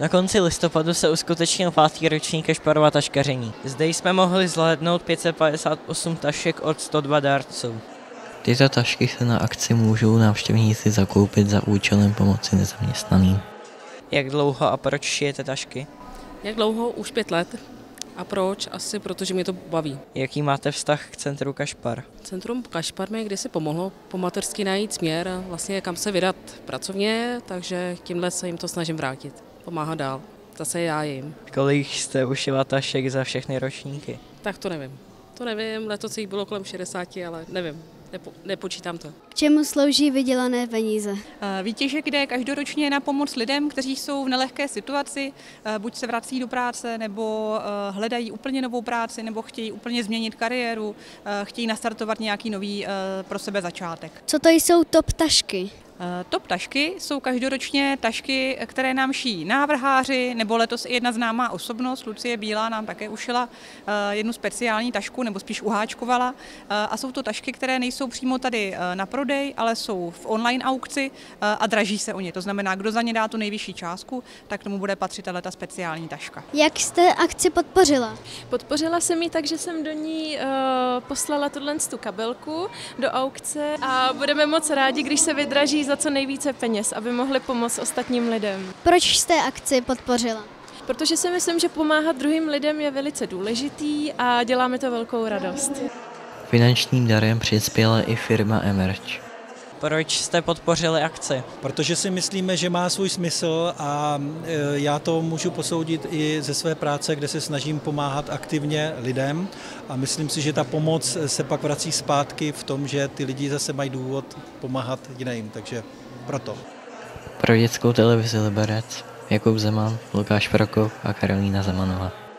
Na konci listopadu se uskutečnil 5. ročník Kašparova taškaření. Zde jsme mohli zhlédnout 558 tašek od 102 dárců. Tyto tašky se na akci můžou návštěvníci zakoupit za účelem pomoci nezaměstnaným. Jak dlouho a proč šijete tašky? Jak dlouho? Už 5 let. A proč? Asi protože mě to baví. Jaký máte vztah k centru Kašpar? Centrum Kašpar mi kdysi pomohlo po mateřsky najít směr, vlastně kam se vydat pracovně, takže tímhle se jim to snažím vrátit. Pomáhat dál. Zase já jim. Kolik jste ušila tašek za všechny ročníky? Tak to nevím. Letos jich bylo kolem 60, ale nevím. Nepočítám to. K čemu slouží vydělané peníze? Výtěžek jde každoročně na pomoc lidem, kteří jsou v nelehké situaci, buď se vrací do práce, nebo hledají úplně novou práci, nebo chtějí úplně změnit kariéru, chtějí nastartovat nějaký nový pro sebe začátek. Co to jsou top tašky? Top tašky jsou každoročně tašky, které nám šijí návrháři, nebo letos i jedna známá osobnost, Lucie Bílá, nám také ušila jednu speciální tašku, nebo spíš uháčkovala. A jsou to tašky, které nejsou přímo tady na prodej, ale jsou v online aukci a draží se o ně. To znamená, kdo za ně dá tu nejvyšší částku, tak tomu bude patřit ta speciální taška. Jak jste akci podpořila? Podpořila jsem ji tak, že jsem do ní poslala tu kabelku do aukce a budeme moc rádi, když se vydraží za co nejvíce peněz, aby mohli pomoct ostatním lidem. Proč jste akci podpořila? Protože si myslím, že pomáhat druhým lidem je velice důležitý a dělá mi to velkou radost. Finančním darem přispěla i firma Emerge. Proč jste podpořili akci? Protože si myslíme, že má svůj smysl a já to můžu posoudit i ze své práce, kde se snažím pomáhat aktivně lidem a myslím si, že ta pomoc se pak vrací zpátky v tom, že ty lidi zase mají důvod pomáhat jiným, takže proto. Pro Dětskou televizi Liberec Jakub Zeman, Lukáš Prokop a Karolína Zemanová.